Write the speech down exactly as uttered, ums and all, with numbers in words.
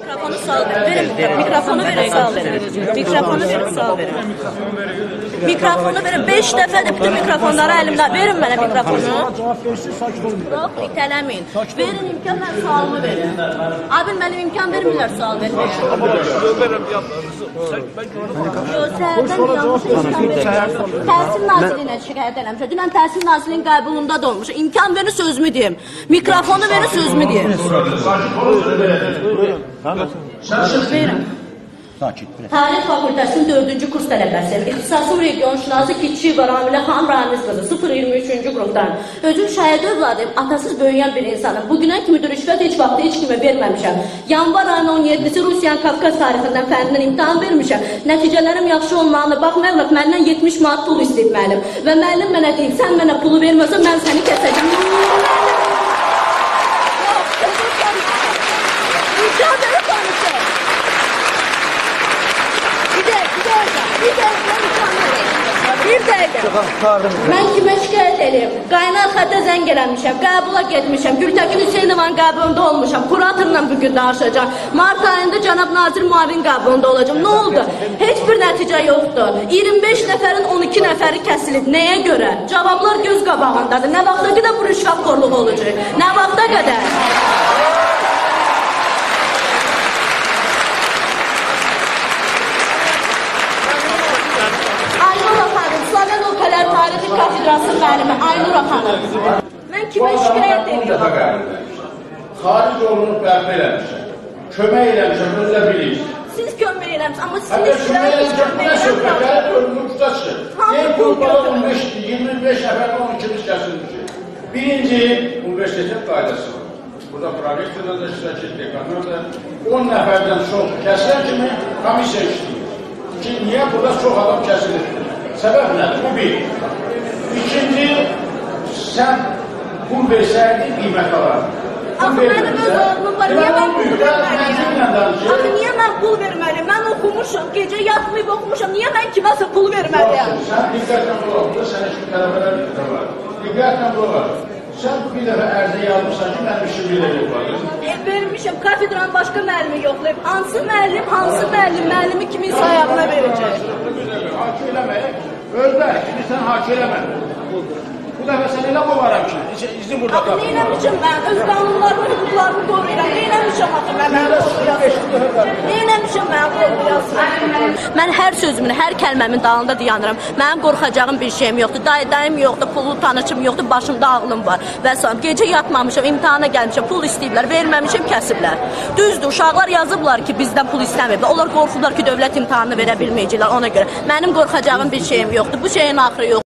Mikrofonu sal verin. Verin mikrofonu verin sal verin. Mikrofonu verin sal verin. Mikrofonu verin. beş dəfədir bütün mikrofonları əlimdə. Verin mənə mikrofonu. Yox, itələməyin. Verin imkan, mən sualımı verin. Abi mənim imkan vermirlər sual verməyə. Yox, səhərdən yanlış imkan vermirlər. Təhsil Nazirliyinə şikayət eləmişəm. Dünən Təhsil Nazirliyinin qəbulunda da olmuş. İmkan verin, sözümü deyim. Mikrofonu verin, sözümü deyim. Verin. Tarix Fakültəsinin dördüncü kurs tələbəsiyəm. İxtisasım region şinası Keçiyev Ramilə xanım Ramiz qızı sıfır iyirmi üçüncü qrupdan. Özüm şəhid övladıyım, atasız böyüyən bir insanım. Bugünə kimi rüşvət heç vaxt heç kimə verməmişəm. Yanvar ayının on yeddisi Rusiyanın Kafkaz tarixindən fənnindən imtahan vermişəm. Nəticələrim yaxşı olmağına baxmayaraq məndən yetmiş manat pul istəyib müəllim. Və müəllim mənə deyib, sən mənə pulu verməsən mən səni kəsəcəm. Bir dəqiqə. Mən kimə şikayət edeyim? Qaynar xətə zəng eləmişəm, qəbula getmişəm, Gültəkin Hüseynovanın qəbulunda olmuşam, kuratorla bugün danışacağım. Mart ayında cənab nazir müavin qəbulunda olacağım. Nə oldu? Heç bir nəticə yoxdur. iyirmi beş nəfərin on iki nəfəri kəsilib. Nəyə görə? Cavablar göz qabağındadır. Nə vaxta qədər bu rüşvətxorluq olacaq? Nə vaxta qədər? Tarixi Kafedrası müəllimi Aynur xanım. Mən kimə şikayət ediyorum? Xaric olunub bərpa eləmişəm. Kömək eləmişəm, özlə bilirsiniz. Siz kömək eləmişsiniz, amma siz şikayət heç kömək eləmişsiniz. Gəlib ölümün ustaçı. Deyim qurbalı on beş, iyirmi beş nəfərdə on ikimiz kəsilmişik. Birinci, universitet qaydası var. Burada prorektorda da iştirak dekanlar da on nəfərdən çox kəsilən kimi komissiya işləyir. Ki, niyə burada çox adam kəsilir? Səbəb nədir? Bu bir. İkinci, sən pul versəydin, qiymət alardın. Axı mənim öz oğlum var, niyə mən pul verməliyim? Axı niyə mən pul verməliyim? Mən oxumuşum, gecə yatmayıb oxumuşum, niyə mən kiməsə pul verməliyim? Sən diqqətlə olar, burada sən eşki tələbələr də var. Diqqətlə olar. Sən bir dəfə ərzə yazmışsan ki, mən işim belə yoxlayım. E, vermişim, kafedranın başqa müəllimi yoxlayıb. Hansı müəllim, hansı müəllim, müəllimi kimin sayağına verəcək? Haki eləməyək, özlər, kimi sən haki eləmədin. Bu dəfə sən elə qovaram ki, izni burada tapın. Axı, neynəmişim mən? Öz qanunlarımı, hüquqlarımı qoruyuram. Neynəmişim axı mən mən qoruyasın? Neynəmişim mən qoruyasın? Mən hər sözümün, hər kəlməmin dalında dayanıram. Mənim qorxacağım bir şeyim yoxdur. Day dayım yoxdur, pulu tanışım yoxdur, başımda ağlım var. Və sonra gecə yatmamışım, imtihana gəlmişim, pul istəyiblər, verməmişim, kəsiblər. Düzdür, uşaqlar yazıblar ki, bizdən pul istəməyiblər. Onlar qorxurlar ki, dövlət imtihanını verə bilməyəcəklər ona görə. Mənim qorxacağım bir şeyim yoxdur. Bu şeyin axırı yoxdur.